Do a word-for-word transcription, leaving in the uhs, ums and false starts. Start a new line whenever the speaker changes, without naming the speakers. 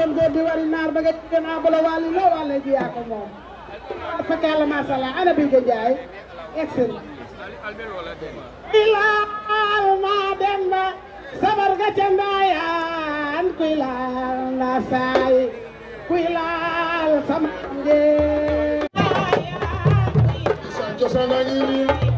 doon góor di wari naar ba nga gën a bala wàlli loo wàlle ji yaa ko moom fakk yàlla masala ana bi nga jaay excellent ilaal ma dem ba sabar ga ca ndaayaan kuy laal na saay kuy laal sama ngeen
Cosaan a ngi nii